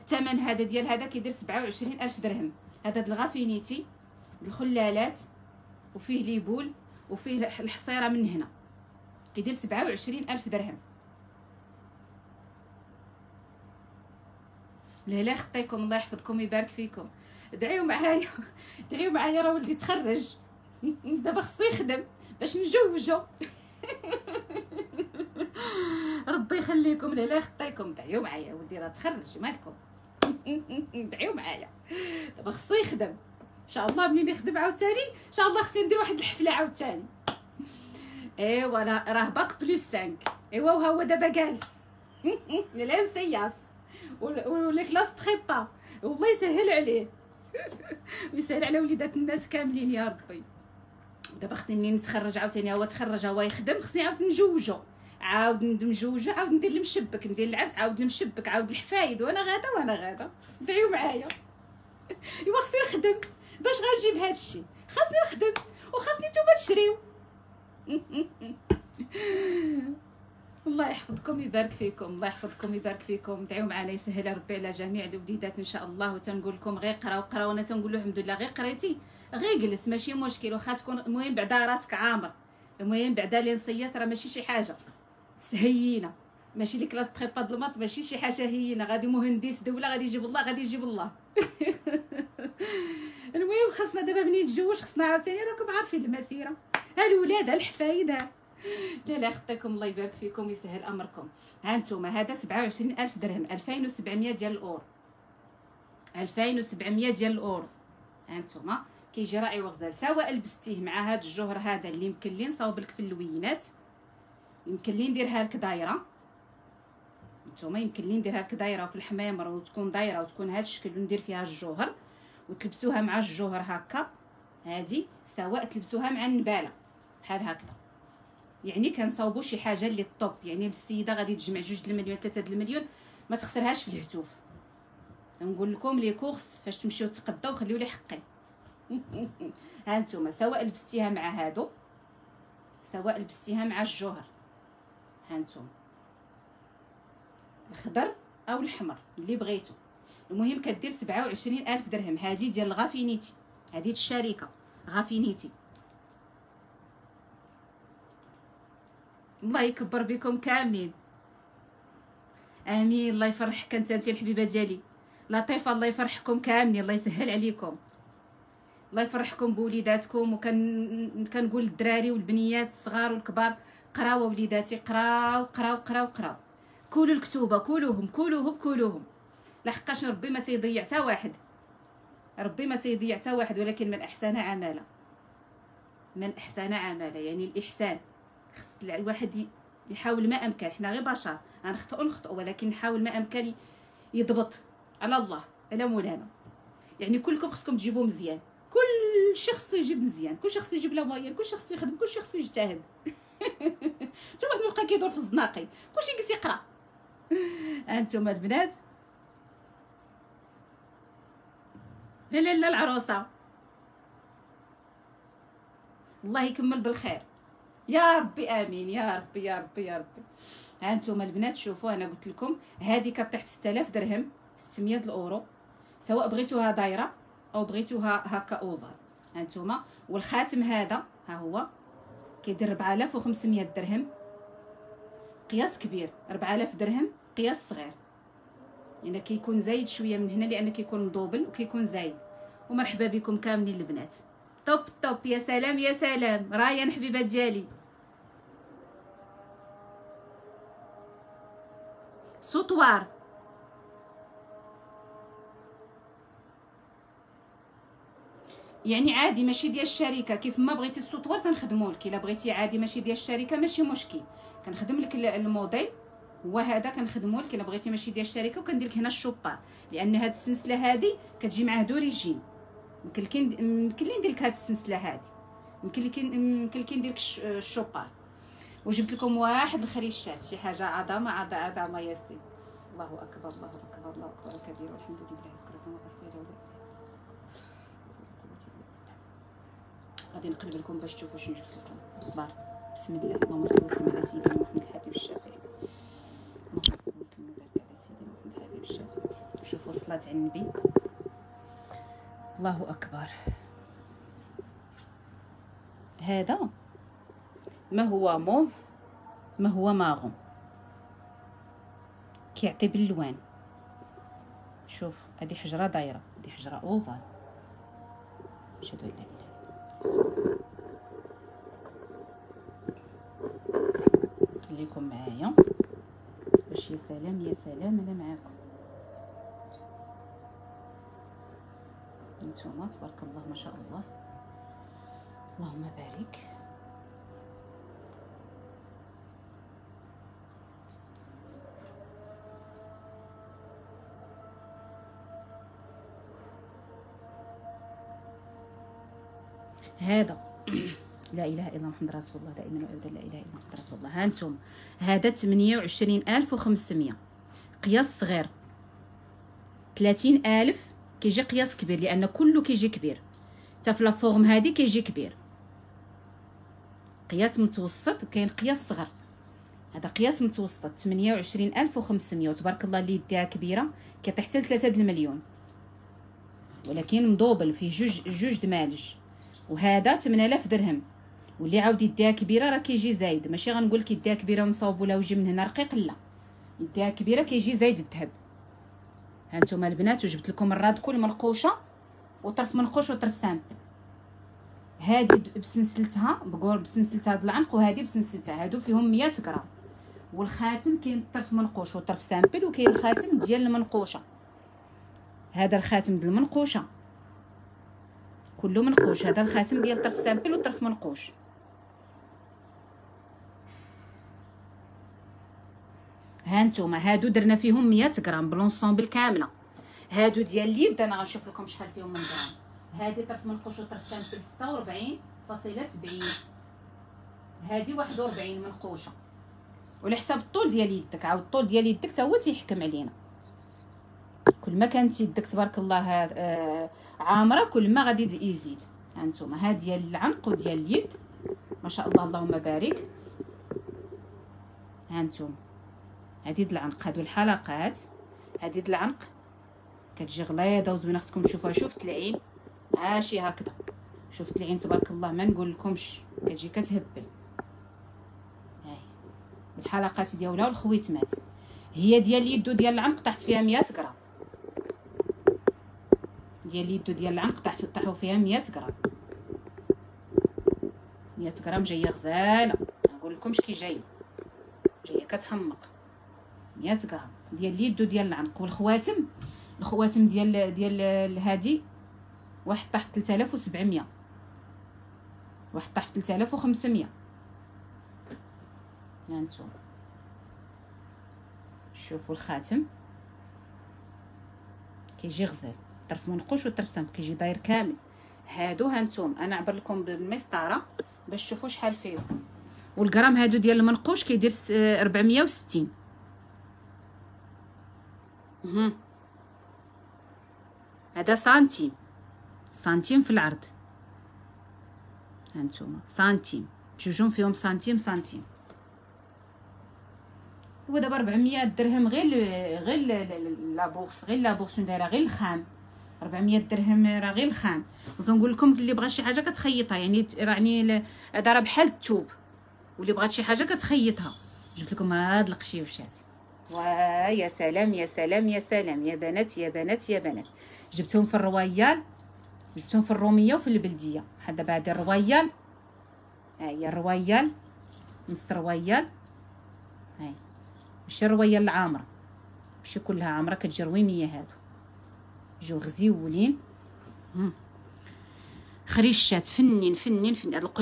الثمن هذا ديال هذا كيدير 27000 درهم. هذا د الغافينيتي الخلالات وفيه ليبول وفيه الحصيره من هنا، كيدير 27000 درهم. لا خطيكم، الله يحفظكم ويبارك فيكم. ادعيو معايا ادعيو معايا، راه ولدي تخرج دابا خصو يخدم باش نجوجو. ربي يخليكم، لا خطيكم، دعيو معايا، ولدي راه تخرج مالكم. دعيو معايا، دابا خصو يخدم ان شاء الله. منين يخدم عاوتاني ان شاء الله خصني ندير واحد الحفله عاوتاني. ايوا راه باك بلس 5. ايوا وهو دابا جالس لا نسياس ولا كلاس بريبا، والله يسهل عليه ويسهل على وليدات الناس كاملين يا ربي. دابا خصني منين نتخرج عاوتاني، هو تخرج هو يخدم، خصني عاود نجوجو، عاود نجوجو، عاود ندير المشبك، ندير العرس، عاود المشبك، عاود الحفايد، وانا غادا دعيو معايا. ايوا خصني نخدم باش غنجيب هادشي، خاصني نخدم وخاصني نتوما تشريو. الله يحفظكم ويبارك فيكم، الله يحفظكم ويبارك فيكم. دعيو معنا يسهل ربي على جميع الوليدات ان شاء الله. وتنقول لكم غير قراو، وانا تنقول له الحمد لله، غير قريتي غير جلس ماشي مشكل، واخا تكون المهم بعدا راسك عامر، المهم بعدا لي نصيات راه ماشي شي حاجه هينه، ماشي لي كلاس بريبا د الماط، ماشي شي حاجه هينه. غادي مهندس دوله، غادي يجيب الله، غادي يجيب الله. المهم خاصنا دابا منين نتزوج خاصنا عاوتاني، راكم عارفين المسيره، ها الولاد ها الحفايد ها. لا خطيكم، الله يبارك فيكم ويسهل امركم. ها نتوما هذا 27000 درهم، 2700 ديال الاورو، 2700 ديال الاورو. ها نتوما كيجي راعي وغزال، سواء لبستيه مع هذا الجوهر هذا اللي يمكن لي نصاوب لك في اللوينات، يمكن لي نديرها لك دايره. نتوما يمكن لي نديرها لك دايره في الحمامر وتكون دايره وتكون هذا الشكل، وندير فيها الجوهر وتلبسوها مع الجوهر هكا. هذه سواء تلبسوها مع النباله بحال هكذا، يعني كنصاوبوا شي حاجه اللي الطوب، يعني السيده غادي تجمع 2 المليون 3 المليون ما تخسرهاش في الهتوف. نقول لكم لي كورس فاش تمشيو تقداو خليو لي حقي. ها نتوما سواء لبستيها مع هادو، سواء لبستيها مع الجوهر، ها نتوما الخضر او الحمر اللي بغيتو، المهم كدير 27000 درهم. هذه ديال الغافينيتي، هذه الشركه غافينيتي. الله يكبر بكم كاملين، امين. الله يفرحك انت الحبيبه ديالي لطيفه، الله يفرحكم كاملين، الله يسهل عليكم، الله يفرحكم بوليداتكم. وكنقول للدراري والبنيات الصغار والكبار، قراو وليداتي، قراو قراو قراو قراو، كولوا الكتوبه، كولوهم لحقاش ربي ما تيضيع حتى واحد، ربي ما تيضيع حتى واحد، ولكن من احسن عملا، من احسن عملا، يعني الاحسان خص الواحد يحاول ما امكن. حنا غير بشر غنخطئوا، ولكن نحاول ما امكن يضبط على الله على مولانا. يعني كلكم خصكم تجيبوا مزيان، كل شخص يجيب مزيان، كل شخص يجيب لا موين، كل شخص يخدم، كل شخص يجتهد. انتم واحد نلقى كيدور في الزناقي كلشي يجلس يقرا. انتم البنات لا العروسه الله يكمل بالخير يا ربي، امين يا ربي يا ربي يا ربي. ها انتم البنات شوفوا، انا قلت لكم هذه كطيح ب 6000 درهم، 600 الاورو، سواء بغيتوها دايره او بغيتوها هكا اوفر. ها انتم والخاتم هذا ها هو كيدير 4500 درهم، قياس كبير، 4000 درهم قياس صغير، يعني كيكون زايد شويه من هنا لان كيكون مدوبل وكيكون زايد. ومرحبا بكم كاملين البنات، توب يا سلام يا سلام. رايان حبيبه ديالي، سوطوار يعني عادي ماشي ديال الشركه، كيف ما بغيتي السوطوار تنخدموا لك. الا بغيتي عادي ماشي ديال الشركه ماشي مشكل، كنخدم لك الموديل هو هذا كنخدموا لك. الا بغيتي ماشي ديال الشركه وكندير لك هنا الشوبار، لان هاد السلسله هذه كتجي معاه دوريجين. يمكن لي ندير لك هاد السلسله هذه، يمكن لي ندير لك الشوبار. وجبت لكم واحد الخريشات، شي حاجه عظمه يا سيد. الله اكبر الله اكبر الله اكبر كبير، والحمد لله بكرة وأصيلا. غادي نقلب لكم باش تشوفوا شنو جبت لكم. صبر، بسم الله، اللهم صل وسلم على سيدنا محمد الحبيب الشافعي، اللهم صل وسلم وبارك على سيدنا محمد الحبيب الشافعي. شوفوا الصلاة على النبي. الله اكبر. هذا ما هو موف ما هو ماغون، كيعطي باللوان. شوف هذه حجره دايره، هذه حجره اوفال. اشهد ان لا اله الا الله. خليكم معايا باش يا سلام يا سلام انا معاكم. نتوما تبارك الله ما شاء الله، اللهم بارك. هذا لا اله الا محمد رسول الله، دائما وابدا لا اله الا محمد رسول الله. ها انتم هذا 28500 قياس صغير، 30000 كيجي قياس كبير لان كله كيجي كبير، حتى في لا فورم هذه كيجي كبير. قياس متوسط وكاين قياس صغر، هذا قياس متوسط 28500. وتبارك الله اللي يديها كبيره كيطيح حتى ل 3 المليون، ولكن مدوبل فيه جوج دمالج. وهذا 8000 درهم، واللي عاود يديها كبيره راه كيجي زايد. ماشي غنقول لك يديها كبيره ونصاوبوا لها ويجي من هنا رقيق، لا، يديها كبيره كيجي زايد الذهب. ها نتوما البنات، وجبت لكم الراد كل منقوشه وطرف منقوش وطرف سامبل. هذه بسنسلتها بقول بسنسلتها هاد العنق، وهذه بسنسلتها، هادو فيهم 100 غرام. والخاتم كاين الطرف منقوش وطرف سامبل، وكاين الخاتم ديال المنقوشه. هذا الخاتم ديال المنقوشه كله منقوش، هذا الخاتم ديال طرف سامبل وطرف منقوش. ها انتم هادو درنا فيهم 100 غرام بلونسومبل كامله. هادو ديال اليد انا غنشوف لكم شحال فيهم من غرام. هادي طرف منقوش وطرف سامبل 46.70، هادي 41 منقوشه. وعلى حساب الطول ديال يدك، عاود الطول ديال يدك حتى هو تيحكم علينا. كل ما كانت يدك تبارك الله عامره كل ما غادي يزيد. هانتوما ها ديال العنق وديال اليد ما شاء الله اللهم بارك. هانتوما هادي د العنق، هادو الحلقات، هادي د العنق كتجي غليظه وزوينه. خصكم تشوفوها، شوفت العين ماشي هكذا، شوفت العين تبارك الله ما نقول لكمش، كتجي كتهبل. هاي الحلقات ديالها والخويتمات. هي ديال اليد وديال العنق طاحت فيها 100 غرام، ديال اليد ديال العنق طاحوا فيها 100 غرام. 100 غرام جايه غزاله، نقول لكمش كي جايه كتحمق. 100 غرام ديال اليد وديال العنق. والخواتم، الخواتم ديال هادي واحد طاح ب 3700، واحد طاح ب 3500. هانتوما شوفوا الخاتم كيجي غزال، طرف منقوش وطرف سامبل كيجي داير كامل. هادو هانتوما انا عبر لكم بالمسطره باش تشوفوا شحال فيهم. والغرام هادو ديال المنقوش كيدير 460. هذا سنتيم في العرض. هانتوما سنتيم، بجوجهم فيهم سنتيم. هو دابا 400 درهم غير لابورس، غير لابورس دايره غير الخام. 400 درهم راه غير الخام. وكنقول لكم اللي بغى شي حاجه كتخيطها، يعني هذا راه بحال الثوب، واللي بغات شي حاجه كتخيطها. جبت لكم هاد القشيوشات، يا سلام يا سلام يا سلام يا بنات يا بنات يا بنات. جبتهم في الرويال، جبتهم في الروميه وفي البلديه. بحال دابا هادي الرويال، ها هي الرويال، نص رويال. هاي ماشي الرويال العامره، ماشي كلها عامره، كتجي رويميه. هادو جيو غزيولين، خريشات فنين. هاد